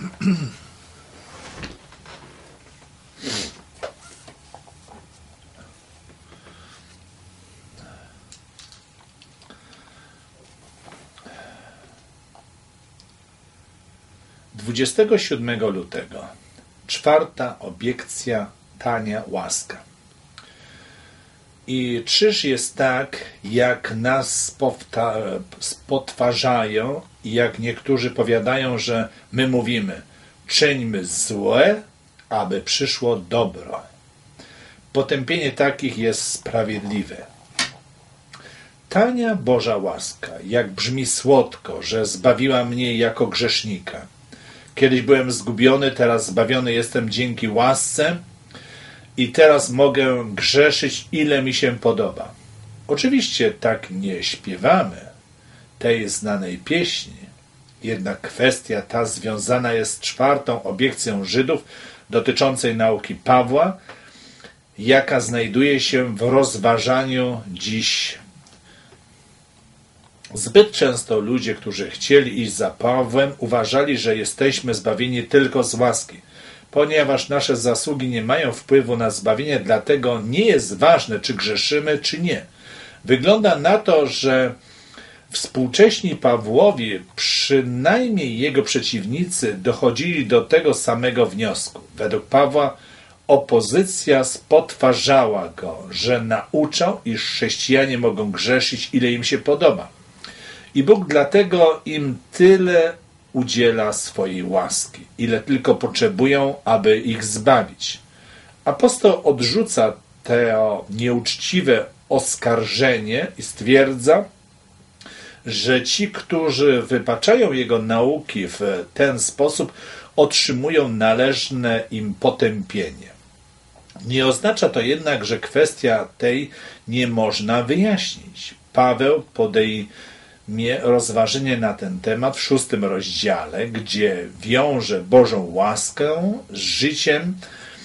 27 lutego. 4. obiekcja, tania łaska. I czyż jest tak, jak nas spotwarzają i jak niektórzy powiadają, że my mówimy: czyńmy złe, aby przyszło dobro. Potępienie takich jest sprawiedliwe. Tania Boża łaska, jak brzmi słodko, że zbawiła mnie jako grzesznika. Kiedyś byłem zgubiony, teraz zbawiony jestem dzięki łasce i teraz mogę grzeszyć, ile mi się podoba. Oczywiście tak nie śpiewamy tej znanej pieśni, jednak kwestia ta związana jest z 4. obiekcją Żydów dotyczącej nauki Pawła, jaka znajduje się w rozważaniu dziś. Zbyt często ludzie, którzy chcieli iść za Pawłem, uważali, że jesteśmy zbawieni tylko z łaski. Ponieważ nasze zasługi nie mają wpływu na zbawienie, dlatego nie jest ważne, czy grzeszymy, czy nie. Wygląda na to, że współcześni Pawłowi, przynajmniej jego przeciwnicy, dochodzili do tego samego wniosku. Według Pawła opozycja spotwarzała go, że nauczał, iż chrześcijanie mogą grzeszyć, ile im się podoba. I Bóg dlatego im tyle udziela swojej łaski, ile tylko potrzebują, aby ich zbawić. Apostoł odrzuca to nieuczciwe oskarżenie i stwierdza, że ci, którzy wypaczają jego nauki w ten sposób, otrzymują należne im potępienie. Nie oznacza to jednak, że kwestia tej nie można wyjaśnić. Paweł podejmie rozważenie na ten temat w 6. rozdziale, gdzie wiąże Bożą łaskę z życiem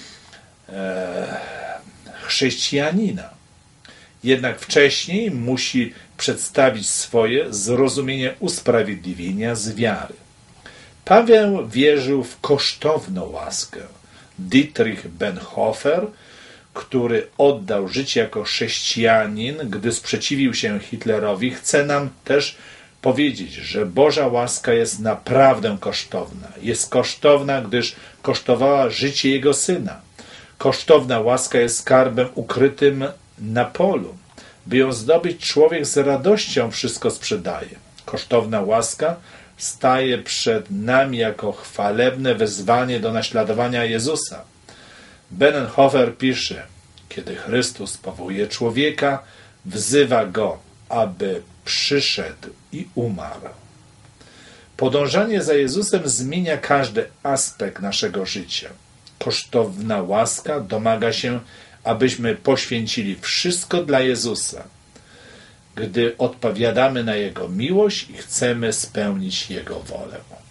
chrześcijanina. Jednak wcześniej musi przedstawić swoje zrozumienie usprawiedliwienia z wiary. Paweł wierzył w kosztowną łaskę. Dietrich Bonhoeffer, który oddał życie jako chrześcijanin, gdy sprzeciwił się Hitlerowi, chce nam też powiedzieć, że Boża łaska jest naprawdę kosztowna. Jest kosztowna, gdyż kosztowała życie Jego Syna. Kosztowna łaska jest skarbem ukrytym na polu. By ją zdobyć, człowiek z radością wszystko sprzedaje. Kosztowna łaska staje przed nami jako chwalebne wezwanie do naśladowania Jezusa. Bonhoeffer pisze: kiedy Chrystus powołuje człowieka, wzywa go, aby przyszedł i umarł. Podążanie za Jezusem zmienia każdy aspekt naszego życia. Kosztowna łaska domaga się, abyśmy poświęcili wszystko dla Jezusa, gdy odpowiadamy na Jego miłość i chcemy spełnić Jego wolę.